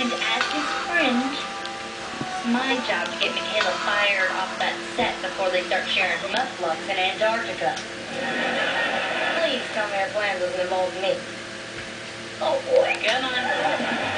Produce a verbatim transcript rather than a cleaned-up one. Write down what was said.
And as his friend, it's my job to get Michaela fired off that set before they start sharing mudflux in Antarctica. Please tell me our plan doesn't involve me. Oh boy, come on.